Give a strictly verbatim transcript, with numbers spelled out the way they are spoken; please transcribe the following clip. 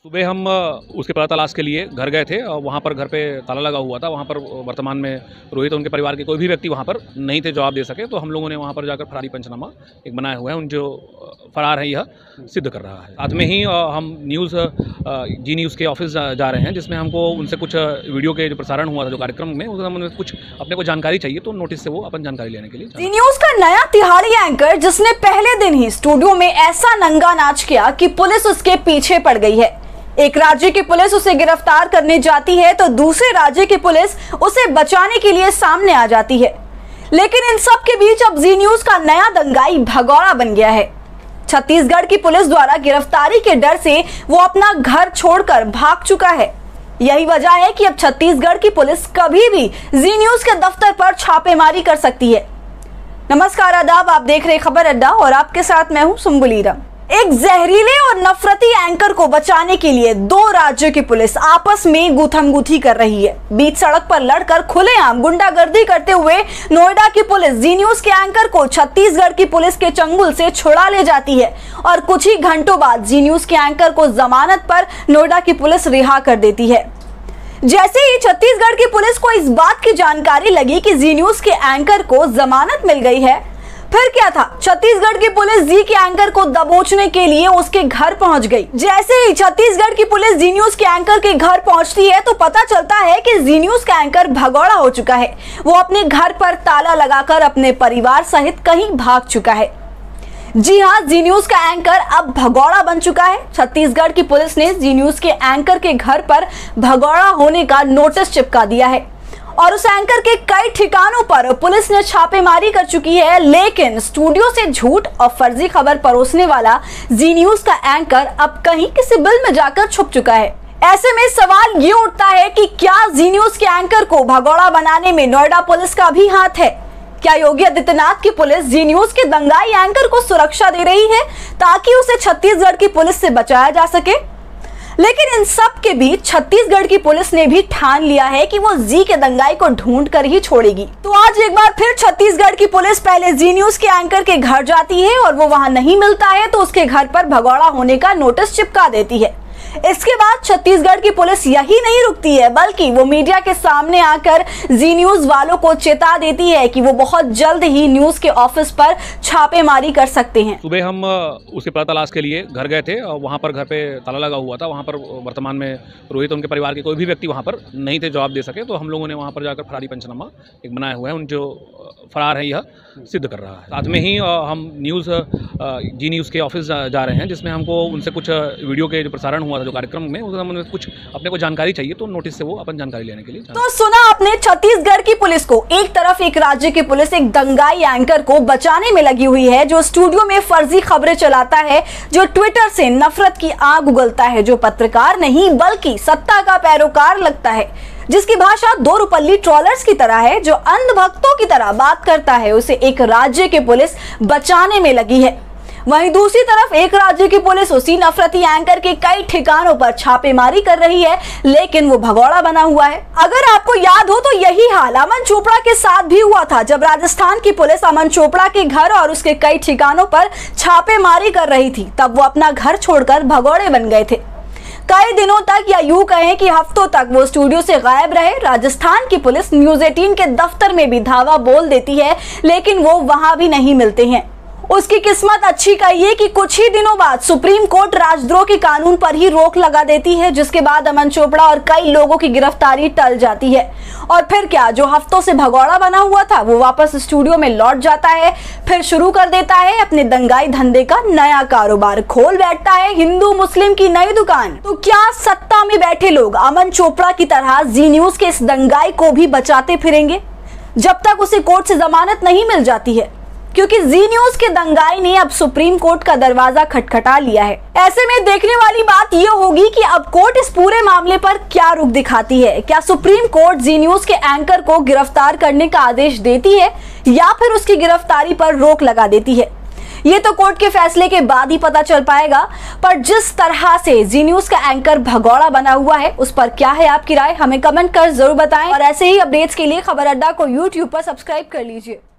सुबह हम उसके पता तलाश के लिए घर गए थे और वहाँ पर घर पे ताला लगा हुआ था। वहाँ पर वर्तमान में रोहित और उनके परिवार के कोई भी व्यक्ति वहाँ पर नहीं थे जवाब दे सके, तो हम लोगों ने वहाँ पर जाकर फरारी पंचनामा एक बनाए हुए हैं। उन जो फरार है यह सिद्ध कर रहा है। साथ में ही हम न्यूज़ जी न्यूज़ के ऑफिस जा रहे हैं, जिसमें हमको उनसे कुछ वीडियो के जो प्रसारण हुआ था जो कार्यक्रम में, उसमें कुछ अपने को जानकारी चाहिए, तो नोटिस से वो अपन जानकारी लेने के लिए। जी न्यूज़ का नया तिहाड़ी एंकर जिसने पहले दिन ही स्टूडियो में ऐसा नंगा नाच किया कि पुलिस उसके पीछे पड़ गई है। एक राज्य की पुलिस उसे गिरफ्तार करने जाती है तो दूसरे राज्य की पुलिस उसे बचाने के लिए सामने आ जाती है। लेकिन इन सब के बीच अब जी न्यूज़ का नया दंगाई भगौड़ा बन गया है। छत्तीसगढ़ की पुलिस द्वारा गिरफ्तारी के डर से वो अपना घर छोड़कर भाग चुका है। यही वजह है कि अब छत्तीसगढ़ की पुलिस कभी भी जी न्यूज़ के दफ्तर पर छापेमारी कर सकती है। नमस्कार, आदाब, आप देख रहे खबर अड्डा और आपके साथ मैं हूं सुम्बुलीरा। एक जहरीले और नफरती एंकर को बचाने के लिए दो राज्यों की पुलिस आपस में गुथमगुथी कर रही है। बीच सड़क पर लड़कर खुलेआम गुंडागर्दी करते हुए नोएडा की पुलिस जी न्यूज़ के एंकर को छत्तीसगढ़ की पुलिस के चंगुल से छुड़ा ले जाती है और कुछ ही घंटों बाद जी न्यूज़ के एंकर को जमानत पर नोएडा की पुलिस रिहा कर देती है। जैसे ही छत्तीसगढ़ की पुलिस को इस बात की जानकारी लगी कि जी न्यूज़ के एंकर को जमानत मिल गई है, फिर क्या था, छत्तीसगढ़ की पुलिस जी के एंकर को दबोचने के लिए उसके घर पहुंच गई। जैसे ही छत्तीसगढ़ की पुलिस जी न्यूज़ के एंकर के घर पहुंचती है तो पता चलता है कि जी न्यूज़ का एंकर भगौड़ा हो चुका है। वो अपने घर पर ताला लगाकर अपने परिवार सहित कहीं भाग चुका है। जी हाँ, जी न्यूज़ का एंकर अब भगौड़ा बन चुका है। छत्तीसगढ़ की पुलिस ने जी न्यूज़ के एंकर के घर पर भगौड़ा होने का नोटिस चिपका दिया है और उस एंकर के कई ठिकानों पर पुलिस ने छापेमारी कर चुकी है। लेकिन स्टूडियो से झूठ और फर्जी खबर परोसने वाला जी न्यूज़ का एंकर अब कहीं किसी बिल में जाकर छुप चुका है। ऐसे में सवाल ये उठता है कि क्या जी न्यूज़ के एंकर को भगौड़ा बनाने में नोएडा पुलिस का भी हाथ है? क्या योगी आदित्यनाथ की पुलिस जी न्यूज़ के दंगाई एंकर को सुरक्षा दे रही है ताकि उसे छत्तीसगढ़ की पुलिस से बचाया जा सके? लेकिन इन सब के बीच छत्तीसगढ़ की पुलिस ने भी ठान लिया है कि वो जी के दंगाई को ढूंढ कर ही छोड़ेगी। तो आज एक बार फिर छत्तीसगढ़ की पुलिस पहले जी न्यूज़ के एंकर के घर जाती है और वो वहां नहीं मिलता है तो उसके घर पर भगौड़ा होने का नोटिस चिपका देती है। इसके बाद छत्तीसगढ़ की पुलिस यही नहीं रुकती है, बल्कि वो मीडिया के सामने आकर जी न्यूज़ वालों को चेता देती है कि वो बहुत जल्द ही न्यूज़ के ऑफिस पर छापेमारी कर सकते हैं। सुबह हम उसके पता तलाश के लिए घर गए थे और वहाँ पर घर पे ताला लगा हुआ था। वहाँ पर वर्तमान में रोहित और उनके परिवार के कोई भी व्यक्ति वहाँ पर नहीं थे जवाब दे सके, तो हम लोगों ने वहाँ पर जाकर फरारी पंचनामा एक बनाए हुए हैं। उन जो फरार है यह सिद्ध कर रहा है। साथ में ही हम न्यूज़ जी न्यूज़ के ऑफिस जा रहे हैं, जिसमें हमको उनसे कुछ वीडियो के जो प्रसारण हुआ था जो कार्यक्रम में, उसमें कुछ अपने को जानकारी चाहिए, तो नोटिस से वो अपन जानकारी लेने के लिए। तो सुना आपने, छत्तीसगढ़ की पुलिस को एक तरफ एक राज्य की पुलिस एक दंगाई एंकर को बचाने में लगी हुई है जो स्टूडियो में फर्जी खबरें चलाता है, जो ट्विटर से नफरत की आग उगलता है, जो पत्रकार नहीं बल्कि सत्ता का पैरोकार लगता है, जिसकी भाषा दो रुपल्ली ट्रोलर्स की तरह है, जो अंधभक्तों की तरह बात करता है, उसे एक राज्य की पुलिस बचाने में लगी है। वहीं दूसरी तरफ एक राज्य की पुलिस उसी नफरती एंकर के कई ठिकानों पर छापेमारी कर रही है, लेकिन वो भगौड़ा बना हुआ है। अगर आपको याद हो तो यही हाल अमन चोपड़ा के साथ भी हुआ था, जब राजस्थान की पुलिस अमन चोपड़ा के घर और उसके कई ठिकानों पर छापेमारी कर रही थी। तब वो अपना घर छोड़कर भगौड़े बन गए थे। कई दिनों तक या यूं कहें कि हफ्तों तक वो स्टूडियो से गायब रहे। राजस्थान की पुलिस न्यूज़ अठारह के दफ्तर में भी धावा बोल देती है, लेकिन वो वहां भी नहीं मिलते हैं। उसकी किस्मत अच्छी कहिए कि कुछ ही दिनों बाद सुप्रीम कोर्ट राजद्रोह के कानून पर ही रोक लगा देती है, जिसके बाद अमन चोपड़ा और कई लोगों की गिरफ्तारी टल जाती है। और फिर क्या, जो हफ्तों से भगौड़ा बना हुआ था वो वापस स्टूडियो में लौट जाता है, फिर शुरू कर देता है अपने दंगाई धंधे का नया कारोबार, खोल बैठता है हिंदू मुस्लिम की नई दुकान। तो क्या सत्ता में बैठे लोग अमन चोपड़ा की तरह जी न्यूज़ के इस दंगाई को भी बचाते फिरेंगे जब तक उसे कोर्ट से जमानत नहीं मिल जाती है? क्योंकि जी न्यूज़ के दंगाई ने अब सुप्रीम कोर्ट का दरवाजा खटखटा लिया है। ऐसे में देखने वाली बात यह होगी कि अब कोर्ट इस पूरे मामले पर क्या रुख दिखाती है। क्या सुप्रीम कोर्ट जी न्यूज़ के एंकर को गिरफ्तार करने का आदेश देती है या फिर उसकी गिरफ्तारी पर रोक लगा देती है? ये तो कोर्ट के फैसले के बाद ही पता चल पाएगा। पर जिस तरह से जी न्यूज़ का एंकर भगौड़ा बना हुआ है, उस पर क्या है आपकी राय, हमें कमेंट कर जरूर बताएं। और ऐसे ही अपडेट्स के लिए खबर अड्डा को यूट्यूब पर सब्सक्राइब कर लीजिए।